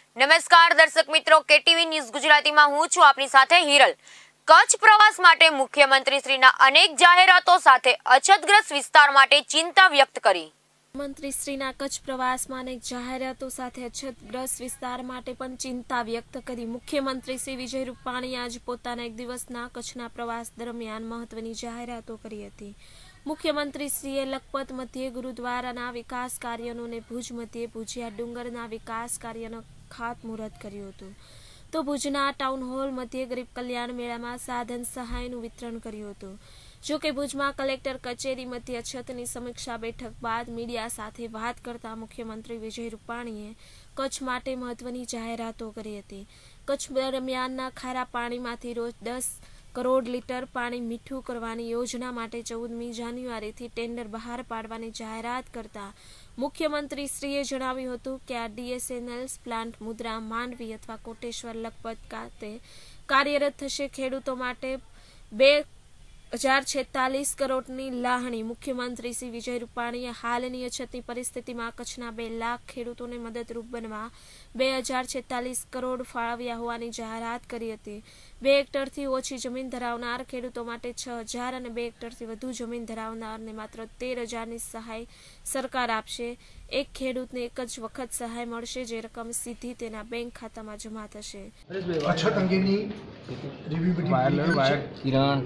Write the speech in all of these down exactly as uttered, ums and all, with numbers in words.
નમસ્કાર દર્શક મિત્રો, કેટીવી ન્યૂઝ ગુજરાતીમાં હું છું આપની સાથે હિરલ। કચ્છ પ્રવાસ માટે મુખ્યમંત્રી શ્રીના અનેક જાહેરાતો સાથે અછતગ્રસ્ત વિસ્તાર માટે ચિંતા વ્યક્ત કરી। મંત્રી શ્રીના કચ્છ પ્રવાસમાં અનેક જાહેરાતો સાથે અછતગ્રસ્ત વિસ્તાર માટે પણ ચિંતા વ્યક્ત કરી। મુખ્યમંત્રી શ્રી વિજય રૂપાણીએ આજે પોતાના એક દિવસના કચ્છના પ્રવાસ દરમિયાન મહત્વની જાહેરાતો કરી હતી। મુખ્યમંત્રી શ્રીએ લખપત મધ્યે ગુરુદ્વારાના વિકાસ કાર્યનું અને ભુજ મધ્યે ભુજિયા ડુંગરના વિકાસ કાર્યનું ખાતમુહૂર્ત કર્યું હતું, તો ભુજના ટાઉન હોલ મધ્યે ગરીબ કલ્યાણ મેળામાં સાધન સહાયનું વિતરણ કર્યું હતું। જો કે ભુજમાં કલેક્ટર કચેરી મધ્યે અછતની સમીક્ષા બેઠક બાદ મીડિયા સાથે વાત કરતા મુખ્યમંત્રી વિજય રૂપાણીએ કચ્છ માટે મહત્વની જાહેરાતો કરી હતી। કચ્છ દરમિયાનના ખારા પાણીમાંથી રોજ દસ કરોડ લીટર પાણી મીઠું કરવાની યોજના માટે ચૌદમી જાન્યુઆરીથી ટેન્ડર બહાર પાડવાની જાહેરાત કરતા મુખ્યમંત્રી શ્રીએ જણાવ્યું હતું કે આ ડીએસએનએલ પ્લાન્ટ મુદ્રા માંડવી અથવા કોટેશ્વર લખપત ખાતે કાર્યરત થશે। ખેડૂતો માટે બે હજાર છેતાલીસ કરોડની લાહણી। મુખ્યમંત્રી શ્રી વિજય રૂપાણીએ હાલની અછતની પરિસ્થિતિમાં કચ્છના બે લાખ ખેડૂતોને મદદરૂપ બનવા બે હજાર છેતાલીસ કરોડ ફાળવ્યા હોવાની જાહેરાત કરી હતી। બે હેક્ટરથી ઓછી જમીન ધરાવનાર ખેડૂતો માટે છ હજાર અને બે હેક્ટરથી વધુ જમીન ધરાવનારને માત્ર તેર હજારની સહાય સરકાર આપશે। એક ખેડૂતને એક જ વખત સહાય મળશે, જે રકમ સીધી તેના બેંક ખાતામાં જમા થશે। અછત અંગેની રિવ્યુ કિરણ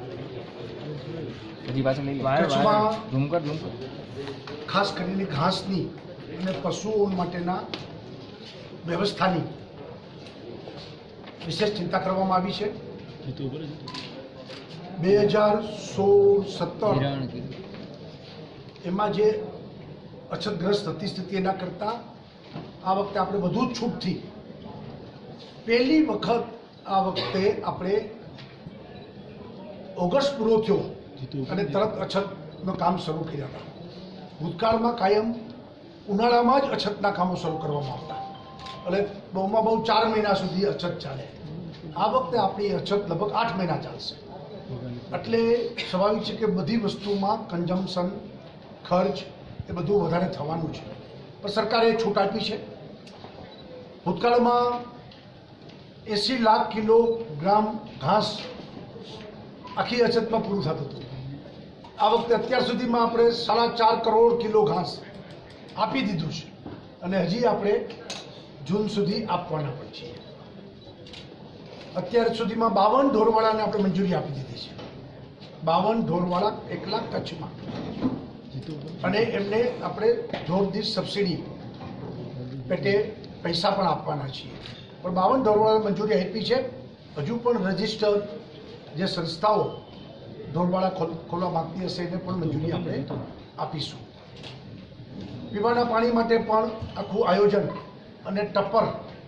ખાસ કરીને ઘાસની અને પશુઓ માટેના વ્યવસ્થાની વિશેષ ચિંતા કરવામાં આવી છે। બે હજાર સોળ સત્તર એમાં જે અછતગ્રસ્ત હતી સ્થિતિ એના કરતાં આ વખતે આપણે વધુ છૂટથી પહેલી વખત આ વખતે આપણે ઓગસ્ટ પૂરો થયો અને તરત અછતનું કામ શરૂ કર્યા હતા। ભૂતકાળમાં કાયમ ઉનાળામાં જ અછતના કામો શરૂ કરવામાં આવતા, એટલે બહુમાં બહુ ચાર મહિના સુધી અછત ચાલે। આ વખતે આપણી અછત લગભગ આઠ મહિના ચાલશે, એટલે સ્વાભાવિક છે કે બધી વસ્તુમાં કન્ઝમ્પશન ખર્ચ એ બધું વધારે થવાનું છે, પણ સરકારે છૂટ આપી છે। ભૂતકાળમાં એંસી લાખ કિલોગ્રામ ઘાસ આખી અછતમાં પૂરું થતું હતું। આ વખતે અત્યાર સુધીમાં આપણે સાડા ચાર કરોડ કિલો ઘાસ આપી દીધું છે અને હજી આપણે જૂન સુધી આપવાના પણ છીએ। અત્યાર સુધીમાં બાવન ઢોરવાળાને આપણે મંજૂરી આપી દીધી છે, બાવન ઢોરવાળા એકલા કચ્છમાં, અને એમને આપણે ઢોર દીઠ સબસિડી પેટે પૈસા પણ આપવાના છીએ। પણ બાવન ઢોરવાળાને મંજૂરી આપી છે। હજુ પણ રજિસ્ટર જે સંસ્થાઓ ઢોરવાળા ખોલવા માંગતી હશે એને પણ મંજૂરી આપણે આપીશું। પીવાના પાણી માટે પણ આખું આયોજન અને ટપ્પર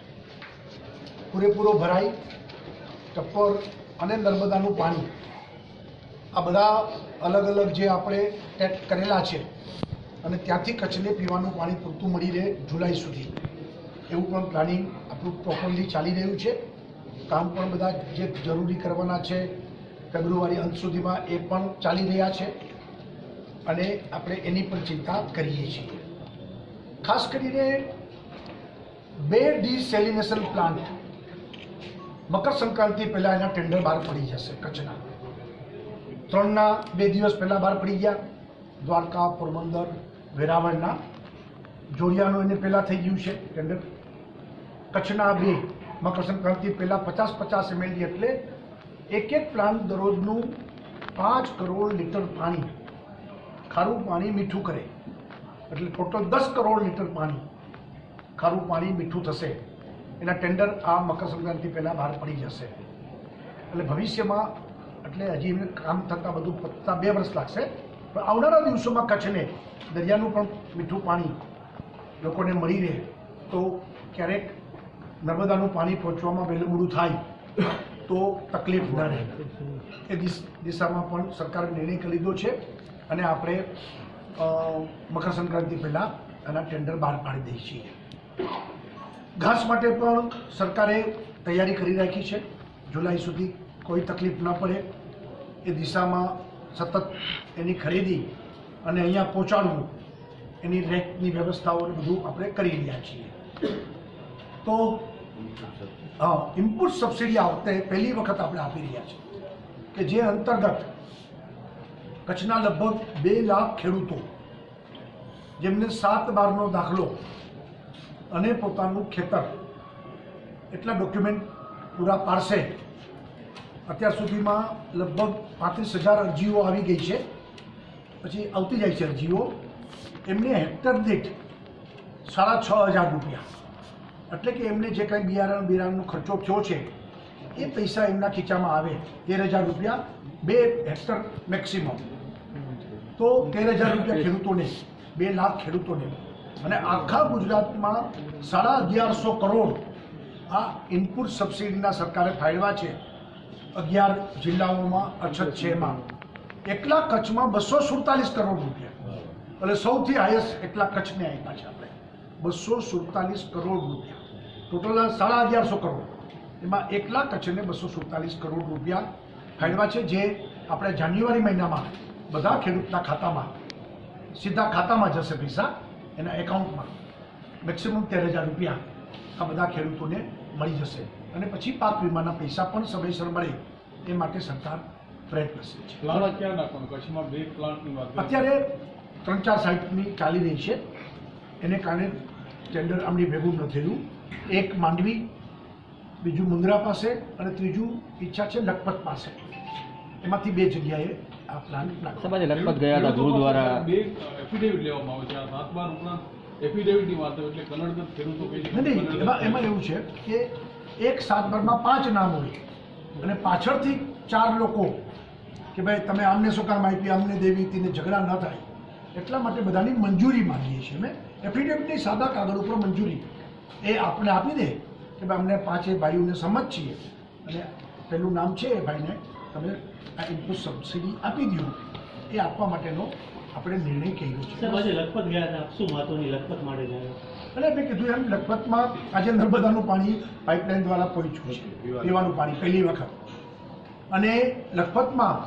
પૂરેપૂરો ભરાય, ટપ્પર અને નર્મદાનું પાણી આ બધા અલગ અલગ જે આપણે ટેક કરેલા છે અને ત્યાંથી કચ્છને પીવાનું પાણી પૂરતું મળી રહે જુલાઈ સુધી, એવું પણ પ્લાનિંગ આપણું પ્રોપરલી ચાલી રહ્યું છે। કામ પણ બધા જે જરૂરી કરવાના છે ફેબ્રુઆરી અંત સુધીમાં એ પણ ચાલી રહ્યા છે અને આપણે એની પણ ચિંતા કરીએ છીએ। ખાસ કરીને બે ડિસેલિનેશન પ્લાન્ટ મકર સંક્રાંતિ પહેલાં એના ટેન્ડર બહાર પડી જશે। કચ્છના ત્રણના બે દિવસ પહેલાં બહાર પડી ગયા, દ્વારકા, પોરબંદર, વેરાવળના જોડિયાનું એને પહેલાં થઈ ગયું છે ટેન્ડર। કચ્છના બે મકર સંક્રાંતિ પહેલાં પચાસ પચાસ એમએલડી એટલે એક એક પ્લાન્ટ દરરોજનું પાંચ કરોડ લીટર પાણી, ખારું પાણી મીઠું કરે, એટલે ટોટલ દસ કરોડ લીટર પાણી, ખારું પાણી મીઠું થશે। એના ટેન્ડર આ મકર સંક્રાંતિ પહેલાં બહાર પડી જશે, એટલે ભવિષ્યમાં એટલે હજી એમને કામ થતાં બધું પતતા બે વર્ષ લાગશે, પણ આવનારા દિવસોમાં કચ્છને દરિયાનું પણ મીઠું પાણી લોકોને મળી રહે, તો ક્યારેક નર્મદાનું પાણી પહોંચવામાં વહેલું મોડું થાય તો તકલીફ ન રહે, એ દિશામાં પણ સરકારે નિર્ણય કરી લીધો છે અને આપણે મકર સંક્રાંતિ પહેલાં એના ટેન્ડર બહાર પાડી દઈએ છીએ। ઘાસ માટે પણ સરકારે તૈયારી કરી રાખી છે, જુલાઈ સુધી કોઈ તકલીફ ન પડે એ દિશામાં સતત એની ખરીદી અને અહીંયા પહોંચાડવું એની રેકની વ્યવસ્થાઓ બધું આપણે કરી રહ્યા છીએ। તો હા ઇનપુટ સબસિડી આ વખતે પહેલી વખત આપણે આપી રહ્યા છીએ કે જે અંતર્ગત કચ્છના લગભગ બે લાખ ખેડૂતો જેમને સાત બારનો દાખલો અને પોતાનું ખેતર એટલા ડોક્યુમેન્ટ પૂરા પાડશે. અત્યાર સુધીમાં લગભગ પાંત્રીસ હજાર અરજીઓ આવી ગઈ છે, પછી આવતી જાય છે અરજીઓ. એમને હેક્ટર દીઠ સાડા છ હજાર રૂપિયા એટલે કે એમને જે કંઈ બિયારણ બિયારણનો ખર્ચો થયો છે એ પૈસા એમના ખીચામાં આવે તેર હજાર રૂપિયા બે હેક્ટર મેક્સિમમ. તો તેર હજાર રૂપિયા ખેડૂતોને, બે લાખ ખેડૂતોને, અને આખા ગુજરાતમાં સાડા અગિયારસો કરોડ આ ઇનપુટ સબસિડીના સરકારે ફાળવ્યા છે. અગિયાર જિલ્લાઓમાં અછત છે એમાં એકલા કચ્છમાં બસો સુડતાલીસ કરોડ રૂપિયા, એટલે સૌથી હાઈએસ્ટ એકલા કચ્છને આપ્યા છે આપણે બસો સુડતાલીસ કરોડ રૂપિયા. ટોટલ સાડા અગિયારસો કરોડ, એમાં એકલા કચ્છને બસો સુડતાલીસ કરોડ રૂપિયા ફાળવ્યા છે, જે આપણે જાન્યુઆરી મહિનામાં બધા ખેડૂતના ખાતામાં સીધા ખાતામાં જશે પૈસા, એના એકાઉન્ટમાં મેક્સિમમ તેર હજાર રૂપિયા આ બધા ખેડૂતોને મળી જશે. અને પછી પાક વીમાના પૈસા પણ સમયસર મળે એ માટે સરકાર પ્રયત્નશીલ છે. પ્લાન્ટ ક્યાં નાખવાનો? કચ્છમાં બે પ્લાન્ટની વાત અત્યારે ત્રણ ચાર સાઇટની ચાલી રહી છે, એને કારણે ટેન્ડર આમની ભેગું ન થયું. એક માંડવી, બીજું મુંદ્રા પાસે, અને ત્રીજું ઈચ્છા છે લખપત પાસે. એમાંથી બે જગ્યાએ આ પ્લાન્ટ નાખવા. લખપત ગયા હતા ગુરુદ્વારા બે એફિડેવિટ લેવામાં આવે છે. આ સાત બાર ઉપરાંત એફિડેવિટની વાત હોય એટલે કનડગત ખેડૂતો કહે છે. નહીં, એમાં એમાં એવું છે કે એક સાત બારમાં પાંચ નામ હોય અને પાછળથી ચાર લોકો કે ભાઈ તમે આમને શું કામ આપી, અમને દેવી તેને ઝઘડા ન થાય એટલા માટે બધાની મંજૂરી માંગીએ છીએ અમે. એફિડેવિટની સાદા કાગળ ઉપર મંજૂરી એ આપણે આપી દે કે ભાઈ અમને પાંચે ભાઈઓને સંમત છીએ અને પેલું નામ છે એ ભાઈને તમે આ ઇનપુટ સબસિડી આપી દો, એ આપવા માટેનો આપણે નિર્ણય કર્યો છે. લખપત ગયા હતા, શું મહત્વની લખપત માટે જાય? એટલે મેં કીધું એમ લખપતમાં આજે નર્મદાનું પાણી પાઇપલાઇન દ્વારા પહોંચ્યું છે, પીવાનું પાણી પહેલી વખત. અને લખપતમાં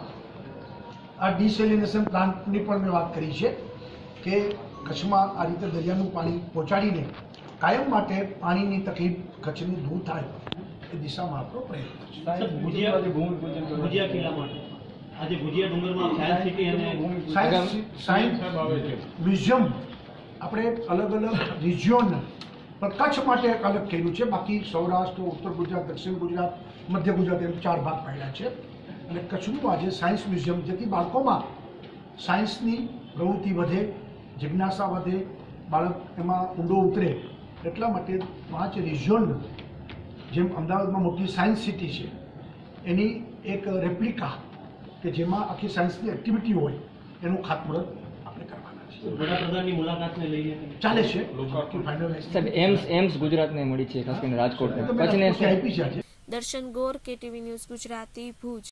આ ડિસેલિનેશન પ્લાન્ટની પણ મેં વાત કરી છે કે કચ્છમાં આ રીતે દરિયાનું પાણી પહોંચાડીને કાયમ માટે પાણીની તકલીફ કચ્છની દૂર થાય એ દિશામાં આપણો પ્રયત્ન છે. ભુજિયા કિલ્લા માટે આજે ભુજિયા ડુંગરમાં સાયન્સ સિટી અને સાયન્સ સાયન્સ મ્યુઝિયમ આપણે અલગ અલગ રિજિયોન પણ કચ્છ માટે એક અલગ કર્યું છે. બાકી સૌરાષ્ટ્ર, ઉત્તર ગુજરાત, દક્ષિણ ગુજરાત, મધ્ય ગુજરાત એમ ચાર ભાગ પાડ્યા છે. અને કચ્છનું આજે સાયન્સ મ્યુઝિયમ, જેથી બાળકોમાં સાયન્સની પ્રવૃત્તિ વધે, જિજ્ઞાસા વધે, બાળક એમાં ઊંડો ઉતરે એટલા માટે પાંચ રિજિયોન, જેમ અમદાવાદમાં મોટી સાયન્સ સિટી છે એની એક રેપ્લિકા કે જેમાં આખી સાયન્સની એક્ટિવિટી હોય એનું ખાતમુહૂર્ત આપણે કરવાના છે. વડાપ્રધાનની મુલાકાતને લઈને ચાલે છે ફાઇનલાઇઝ. સાહેબ એમ્સ એમ્સ ગુજરાતને મળી છે, ખાસ કરીને રાજકોટ, કચ્છને આપી છે આજે. Darshan Gor, KTV news Gujarati, Bhuj.